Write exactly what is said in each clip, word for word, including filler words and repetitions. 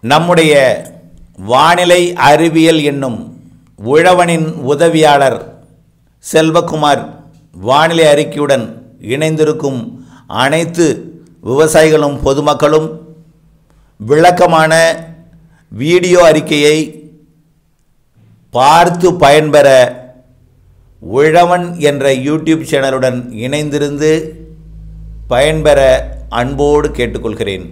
நம்முடைய வானிலை அறிவியல் என்னும் உழவனின் உதவியாளர் செல்வகுமார் வானிலை அறிக்கையுடன் இணைந்திருக்கும் அனைத்து விவசாயிகளும் பொதுமக்களும் விளக்கமான வீடியோ அறிக்கையை பார்த்து பயன்பெற உழவன் என்ற யூடியூப் சேனலுடன் இணைந்திருந்து பயன்பெற அன்போடு கேட்டுக்கொள்கிறேன்.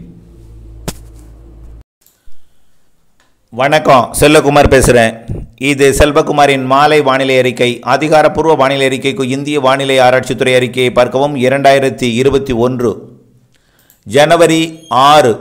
வணக்கம், செல்வகுமார் பேசுகிறேன். இது செல்வகுமாரின் மாலை வானிலை அறிக்கை. அதிகாரப்பூர்வ வானிலை அறிக்கைக்கு இந்திய வானிலை ஆராய்ச்சித்துறை அறிக்கையை பார்க்கவும். இரண்டாயிரத்தி இருபத்தி ஒன்று ஜனவரி ஆறு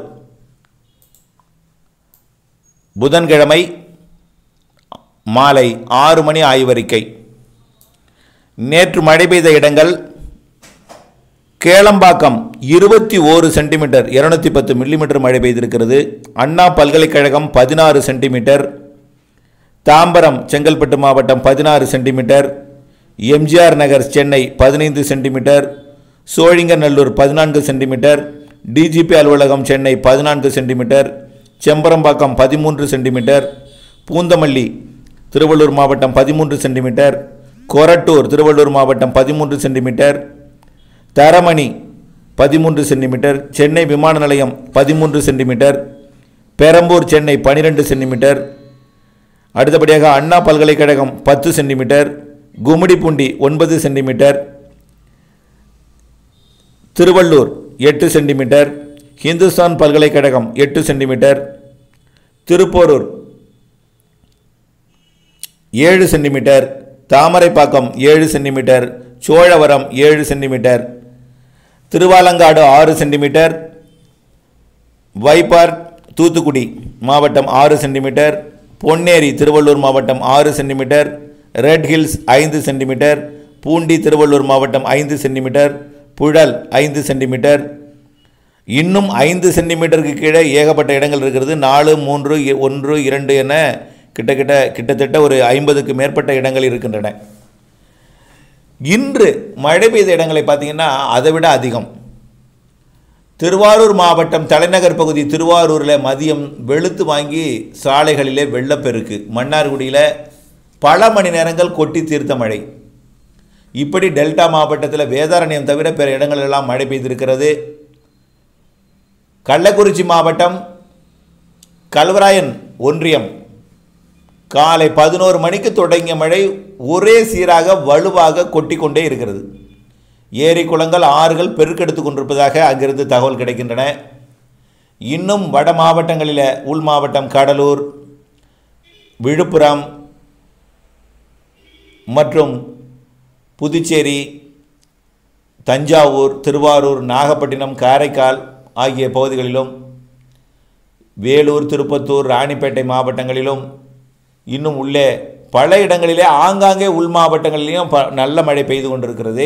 புதன்கிழமை மாலை ஆறு மணி ஆய்வறிக்கை. நேற்று மழை பெய்த இடங்கள்: கேளம்பாக்கம் இருபத்தி ஓரு சென்டிமீட்டர் இருநூத்தி பத்து மில்லிமீட்டர் மழை பெய்திருக்கிறது. அண்ணா பல்கலைக்கழகம் பதினாறு சென்டிமீட்டர், தாம்பரம் செங்கல்பட்டு மாவட்டம் பதினாறு சென்டிமீட்டர், எம்ஜிஆர் நகர் சென்னை பதினைந்து சென்டிமீட்டர், சோழிங்கநல்லூர் பதினான்கு சென்டிமீட்டர், டிஜிபி அலுவலகம் சென்னை பதினான்கு சென்டிமீட்டர், செம்பரம்பாக்கம் பதிமூன்று சென்டிமீட்டர், பூந்தமல்லி திருவள்ளூர் மாவட்டம் பதிமூன்று சென்டிமீட்டர், கொரட்டூர் திருவள்ளூர் மாவட்டம் பதிமூன்று சென்டிமீட்டர், தரமணி பதிமூன்று சென்டிமீட்டர், சென்னை விமான நிலையம் பதிமூன்று சென்டிமீட்டர், பெரம்பூர் சென்னை பன்னிரெண்டு சென்டிமீட்டர், அடுத்தபடியாக அண்ணா பல்கலைக்கழகம் பத்து சென்டிமீட்டர், கும்மிடிப்பூண்டி ஒன்பது சென்டிமீட்டர், திருவள்ளூர் எட்டு சென்டிமீட்டர், ஹிந்துஸ்தான் பல்கலைக்கழகம் எட்டு சென்டிமீட்டர், திருப்போரூர் ஏழு சென்டிமீட்டர், தாமரைப்பாக்கம் ஏழு சென்டிமீட்டர், சோழவரம் ஏழு சென்டிமீட்டர், திருவாலங்காடு ஆறு சென்டிமீட்டர், வைப்பார் தூத்துக்குடி மாவட்டம் ஆறு சென்டிமீட்டர், பொன்னேரி திருவள்ளூர் மாவட்டம் ஆறு சென்டிமீட்டர், ரெட் ஹில்ஸ் ஐந்து சென்டிமீட்டர், பூண்டி திருவள்ளூர் மாவட்டம் ஐந்து சென்டிமீட்டர், புழல் ஐந்து சென்டிமீட்டர். இன்னும் ஐந்து சென்டிமீட்டருக்கு கீழே ஏகப்பட்ட இடங்கள் இருக்கிறது. நாலு மூன்று ஒன்று இரண்டு என கிட்டத்தட்ட கிட்டத்தட்ட ஒரு ஐம்பதுக்கு மேற்பட்ட இடங்கள் இருக்கின்றன. இன்று மழை பெய்த இடங்களை பார்த்தீங்கன்னா அதை விட அதிகம். திருவாரூர் மாவட்டம் தலைநகர் பகுதி திருவாரூரில் மதியம் வெளுத்து வாங்கி சாலைகளிலே வெள்ளப்பெருக்கு, மன்னார்குடியில் பல மணி நேரங்கள் கொட்டி தீர்த்த மழை. இப்படி டெல்டா மாவட்டத்தில் வேதாரண்யம் தவிர பிற இடங்களெல்லாம் மழை பெய்திருக்கிறது. கள்ளக்குறிச்சி மாவட்டம் கல்வராயன் ஒன்றியம் காலை பதினோரு மணிக்கு தொடங்கிய மழை ஒரே சீராக வலுவாக கொட்டி கொண்டே இருக்கிறது. ஏரி குளங்கள் ஆறுகள் பெருக்கெடுத்து கொண்டிருப்பதாக அங்கிருந்து தகவல் கிடைக்கின்றன. இன்னும் வட மாவட்டங்களில் உள் மாவட்டம் கடலூர், விழுப்புரம் மற்றும் புதுச்சேரி, தஞ்சாவூர், திருவாரூர், நாகப்பட்டினம், காரைக்கால் ஆகிய பகுதிகளிலும், வேலூர், திருப்பத்தூர், ராணிப்பேட்டை மாவட்டங்களிலும், இன்னும் உள்ளே பல இடங்களிலே ஆங்காங்கே உள் மாவட்டங்களிலும் ப நல்ல மழை பெய்து கொண்டிருக்கிறது.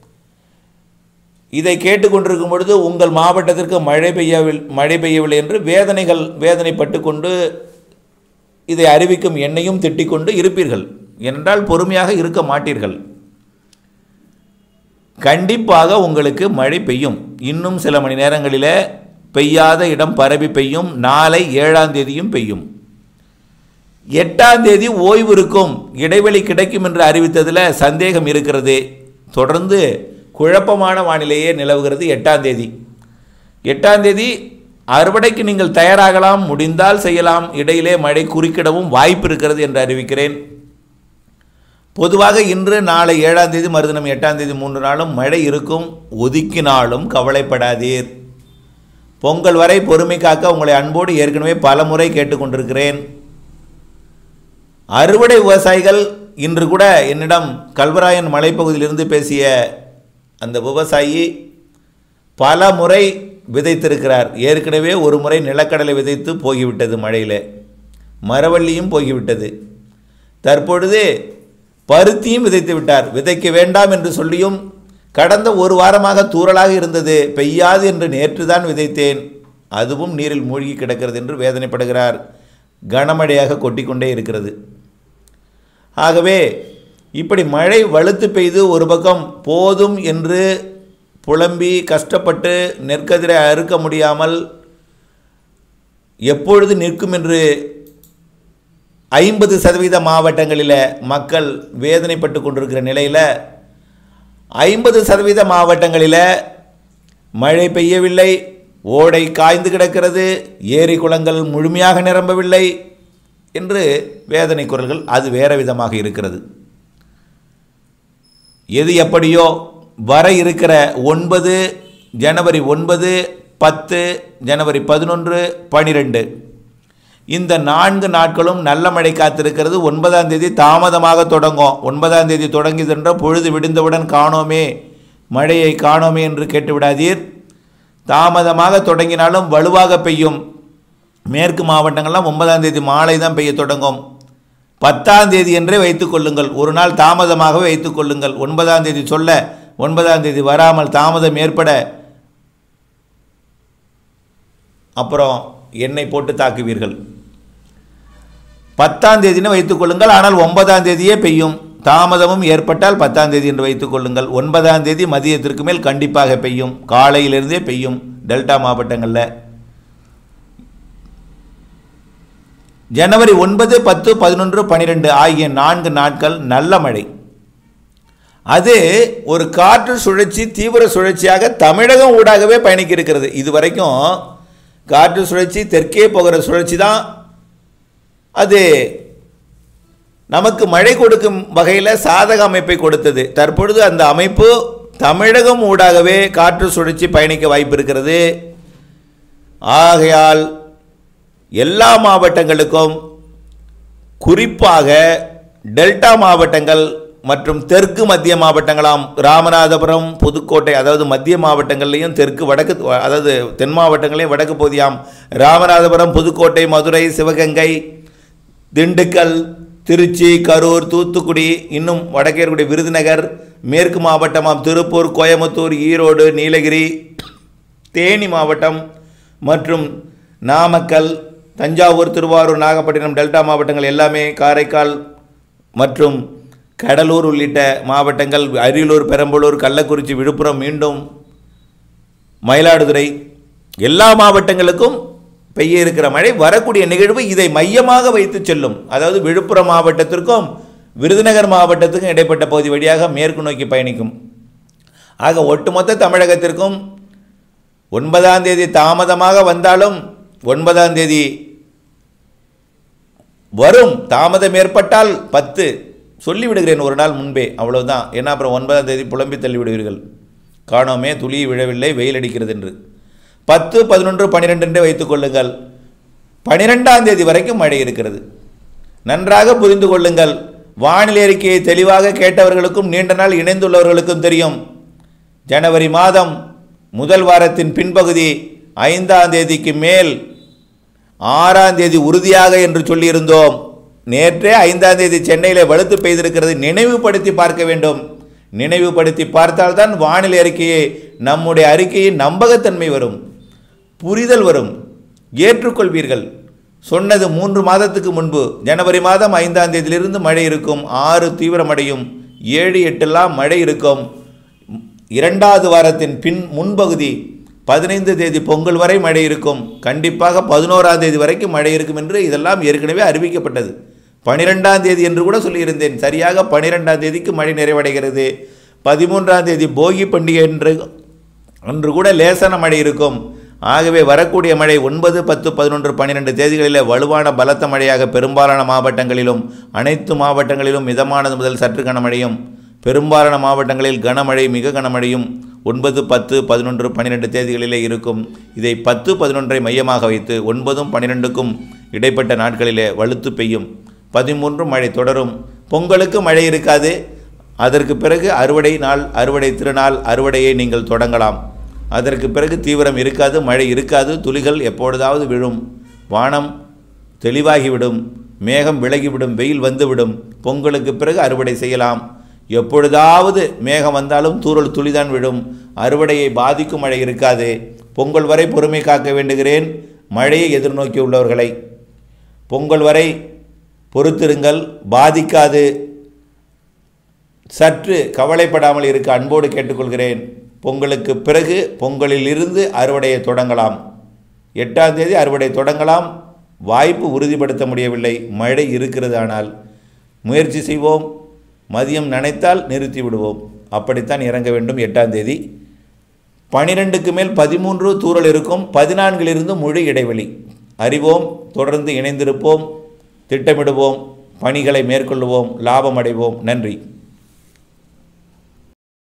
இதை கேட்டுக்கொண்டிருக்கும் பொழுது உங்கள் மாவட்டத்திற்கு மழை பெய்யவில்லை மழை பெய்யவில்லை என்று வேதனைகள் வேதனைப்பட்டு கொண்டு இதை அறிவிக்கும் என்னையும் திட்டிக்கொண்டு இருப்பீர்கள். என்றால் பொறுமையாக இருக்க மாட்டீர்கள். கண்டிப்பாக உங்களுக்கு மழை பெய்யும். இன்னும் சில மணி நேரங்களில் பெய்யாத இடம் பரவி பெய்யும். நாளை ஏழாம் தேதியும் பெய்யும். எட்டாம் தேதி ஓய்வு இருக்கும், இடைவெளி கிடைக்கும் என்று அறிவித்ததில் சந்தேகம் இருக்கிறது. தொடர்ந்து குழப்பமான வானிலையே நிலவுகிறது. எட்டாம் தேதி எட்டாம் தேதி அறுவடைக்கு நீங்கள் தயாராகலாம், முடிந்தால் செய்யலாம். இடையிலே மழை குறுக்கிடவும் வாய்ப்பு இருக்கிறது என்று அறிவிக்கிறேன். பொதுவாக இன்று நாளை ஏழாம் தேதி மறுதினம் எட்டாம் தேதி மூன்று நாளும் மழை இருக்கும். ஒதுக்கினாலும் கவலைப்படாதீர். பொங்கல் வரை பொறுமை காக்க உங்களை அன்போடு ஏற்கனவே பல முறை கேட்டுக்கொண்டிருக்கிறேன். அறுவடை விவசாயிகள் இன்று கூட என்னிடம் கல்வராயன் மலைப்பகுதியிலிருந்து பேசிய அந்த விவசாயி பல முறை விதைத்திருக்கிறார். ஏற்கனவே ஒரு முறை நிலக்கடலை விதைத்து போய்விட்டது, மழையில் மரவள்ளியும் போய்விட்டது. தற்பொழுது பருத்தியும் விதைத்து விட்டார். விதைக்க வேண்டாம் என்று சொல்லியும் கடந்த ஒரு வாரமாக தூறலாக இருந்தது, பெய்யாது என்று நேற்று தான் விதைத்தேன், அதுவும் நீரில் மூழ்கி கிடக்கிறது என்று வேதனைப்படுகிறார். கனமழையாக கொட்டிக்கொண்டே இருக்கிறது. ஆகவே இப்படி மழை வலுத்து பெய்து ஒரு பக்கம் போதும் என்று புலம்பி கஷ்டப்பட்டு நெற்கதிரை அறுக்க முடியாமல் எப்பொழுது நிற்கும் என்று ஐம்பது சதவீத மாவட்டங்களில் மக்கள் வேதனைப்பட்டு கொண்டிருக்கிற நிலையில் ஐம்பது சதவீத மாவட்டங்களில் மழை பெய்யவில்லை, ஓடை காய்ந்து கிடக்கிறது, ஏரி குளங்கள் முழுமையாக நிரம்பவில்லை என்று வேதனை குரல்கள் அது வேறு விதமாக இருக்கிறது. எது எப்படியோ வர இருக்கிற ஒன்பது ஜனவரி ஒன்பது பத்து ஜனவரி பதினொன்று பனிரெண்டு இந்த நான்கு நாட்களும் நல்ல மழை காத்திருக்கிறது. ஒன்பதாம் தேதி தாமதமாக தொடங்கும். ஒன்பதாம் தேதி தொடங்கியதென்ற பொழுது விடுந்தவுடன் காணோமே, மழையை காணோமே என்று கேட்டுவிடாதீர். தாமதமாக தொடங்கினாலும் வலுவாக பெய்யும். மேற்கு மாவட்டங்கள்லாம் ஒன்பதாம் தேதி மாலை தான் பெய்ய தொடங்கும். பத்தாம் தேதி என்றே வைத்துக் கொள்ளுங்கள், ஒரு நாள் தாமதமாகவே வைத்துக் கொள்ளுங்கள். ஒன்பதாம் தேதி சொல்ல ஒன்பதாம் தேதி வராமல் தாமதம் ஏற்பட அப்புறம் என்னை போட்டு தாக்குவீர்கள். பத்தாம் தேதினு வைத்துக் கொள்ளுங்கள், ஆனால் ஒன்பதாம் தேதியே பெய்யும். தாமதமும் ஏற்பட்டால் பத்தாம் தேதி என்று வைத்துக் கொள்ளுங்கள். ஒன்பதாம் தேதி மதியத்திற்கு மேல் கண்டிப்பாக பெய்யும், காலையிலிருந்தே பெய்யும் டெல்டா மாவட்டங்களில். ஜனவரி ஒன்பது பத்து பதினொன்று பனிரெண்டு ஆகிய நான்கு நாட்கள் நல்ல மழை. அது ஒரு காற்று சுழற்சி தீவிர சுழற்சியாக தமிழகம் ஊடாகவே பயணிக்க இருக்கிறது. இதுவரைக்கும் காற்று சுழற்சி தெற்கே போகிற சுழற்சி தான் அது நமக்கு மழை கொடுக்கும் வகையில் சாதக அமைப்பை கொடுத்தது. தற்பொழுது அந்த அமைப்பு தமிழகம் ஊடாகவே காற்று சுழற்சி பயணிக்க வாய்ப்பு இருக்கிறது. ஆகையால் எல்லா மாவட்டங்களுக்கும், குறிப்பாக டெல்டா மாவட்டங்கள் மற்றும் தெற்கு மத்திய மாவட்டங்களாம் ராமநாதபுரம் புதுக்கோட்டை, அதாவது மத்திய மாவட்டங்கள்லையும் தெற்கு வடக்கு, அதாவது தென் மாவட்டங்களையும் வடக்கு பகுதியாம் ராமநாதபுரம் புதுக்கோட்டை மதுரை சிவகங்கை திண்டுக்கல் திருச்சி கரூர் தூத்துக்குடி, இன்னும் வடக்கே இருக்கக்கூடிய விருதுநகர், மேற்கு மாவட்டமாம் திருப்பூர் கோயம்புத்தூர் ஈரோடு நீலகிரி தேனி மாவட்டம் மற்றும் நாமக்கல் தஞ்சாவூர் திருவாரூர் நாகப்பட்டினம் டெல்டா மாவட்டங்கள் எல்லாமே, காரைக்கால் மற்றும் கடலூர் உள்ளிட்ட மாவட்டங்கள், அரியலூர் பெரம்பலூர் கள்ளக்குறிச்சி விழுப்புரம் மீண்டும் மயிலாடுதுறை எல்லா மாவட்டங்களுக்கும் பெய்ய இருக்கிற மழை வரக்கூடிய நிகழ்வு இதை மையமாக வைத்து செல்லும். அதாவது விழுப்புரம் மாவட்டத்திற்கும் விருதுநகர் மாவட்டத்துக்கும் இடைப்பட்ட பகுதி வழியாக மேற்கு நோக்கி பயணிக்கும். ஆக ஒட்டுமொத்த தமிழகத்திற்கும் ஒன்பதாம் தேதி தாமதமாக வந்தாலும் ஒன்பதாம் தேதி வரும். தாமதம் ஏற்பட்டால் பத்து சொல்லிவிடுகிறேன் ஒரு நாள் முன்பே, அவ்வளவுதான். ஏன்னா அப்புறம் ஒன்பதாம் தேதி புலம்பி தள்ளிவிடுவீர்கள், காணோமே துளி விழவில்லை வெயில் அடிக்கிறது என்று. பத்து பதினொன்று பன்னிரெண்டு என்று வைத்துக் கொள்ளுங்கள். பனிரெண்டாம் தேதி வரைக்கும் மழை இருக்கிறது. நன்றாக புரிந்து கொள்ளுங்கள். வானிலை அறிக்கையை தெளிவாக கேட்டவர்களுக்கும் நீண்ட நாள் இணைந்துள்ளவர்களுக்கும் தெரியும். ஜனவரி மாதம் முதல் வாரத்தின் பின்பகுதி ஐந்தாம் தேதிக்கு மேல் ஆறாம் தேதி உறுதியாக என்று சொல்லியிருந்தோம். நேற்றே ஐந்தாம் தேதி சென்னையில் வலுத்து பெய்திருக்கிறது. நினைவுபடுத்தி பார்க்க வேண்டும். நினைவுபடுத்தி பார்த்தால்தான் வானிலை அறிக்கையை, நம்முடைய அறிக்கையின் நம்பகத்தன்மை வரும், புரிதல் வரும், ஏற்றுக்கொள்வீர்கள். சொன்னது மூன்று மாதத்துக்கு முன்பு ஜனவரி மாதம் ஐந்தாம் தேதியிலிருந்து மழை இருக்கும், ஆறு தீவிரமடையும், ஏழு எட்டெல்லாம் மழை இருக்கும். இரண்டாவது வாரத்தின் பின் முன்பகுதி பதினைந்து தேதி பொங்கல் வரை மழை இருக்கும். கண்டிப்பாக பதினோராம் தேதி வரைக்கும் மழை இருக்கும் என்று இதெல்லாம் ஏற்கனவே அறிவிக்கப்பட்டது. பனிரெண்டாம் தேதி என்று கூட சொல்லியிருந்தேன். சரியாக பனிரெண்டாம் தேதிக்கு மழை நிறைவடைகிறது. பதிமூன்றாம் தேதி போகி பண்டிகை என்று அன்று கூட லேசான மழை இருக்கும். ஆகவே வரக்கூடிய மழை ஒன்பது பத்து பதினொன்று பன்னிரெண்டு தேதிகளில் வலுவான பலத்த மழையாக பெரும்பாலான மாவட்டங்களிலும், அனைத்து மாவட்டங்களிலும் மிதமானது முதல் சற்று கனமழையும், பெரும்பாலான மாவட்டங்களில் கனமழை மிக கனமழையும் ஒன்பது பத்து பதினொன்று பன்னிரெண்டு தேதிகளிலே இருக்கும். இதை பத்து பதினொன்றை மையமாக வைத்து ஒன்பதும் பன்னிரெண்டுக்கும் இடைப்பட்ட நாட்களிலே வலுத்து பெய்யும். பதிமூன்று மழை தொடரும். பொங்கலுக்கு மழை இருக்காது. அதற்கு பிறகு அறுவடை நாள், அறுவடை திருநாள், அறுவடையை நீங்கள் தொடங்கலாம். அதற்கு பிறகு தீவிரம் இருக்காது, மழை இருக்காது, துளிகள் எப்பொழுதாவது விழும், வானம் தெளிவாகிவிடும், மேகம் விலகிவிடும், வெயில் வந்துவிடும். பொங்கலுக்கு பிறகு அறுவடை செய்யலாம். எப்பொழுதாவது மேகம் வந்தாலும் தூறல் துளிதான் விழும். அறுவடையை பாதிக்கும் மழை இருக்காது. பொங்கல் வரை பொறுமை காக்க வேண்டுகிறேன் மழையை எதிர்நோக்கி உள்ளவர்களை. பொங்கல் வரை பொறுத்திருங்கள், பாதிக்காது. சற்று கவலைப்படாமல் இருக்க அன்போடு கேட்டுக்கொள்கிறேன். பொங்கலுக்கு பிறகு பொங்கலில் இருந்து அறுவடையை தொடங்கலாம். எட்டாம் தேதி அறுவடை தொடங்கலாம். வாய்ப்பு உறுதிப்படுத்த முடியவில்லை. மழை இருக்கிறது. ஆனால் முயற்சி செய்வோம். மதியம் நினைத்தால் நிறுத்தி விடுவோம். அப்படித்தான் இறங்க வேண்டும். எட்டாம் தேதி பனிரெண்டுக்கு மேல் பதிமூன்று தூறல் இருக்கும். பதினான்கிலிருந்து முழு இடைவெளி. அறிவோம். தொடர்ந்து இணைந்திருப்போம். திட்டமிடுவோம். பணிகளை மேற்கொள்வோம். லாபம் அடைவோம். நன்றி.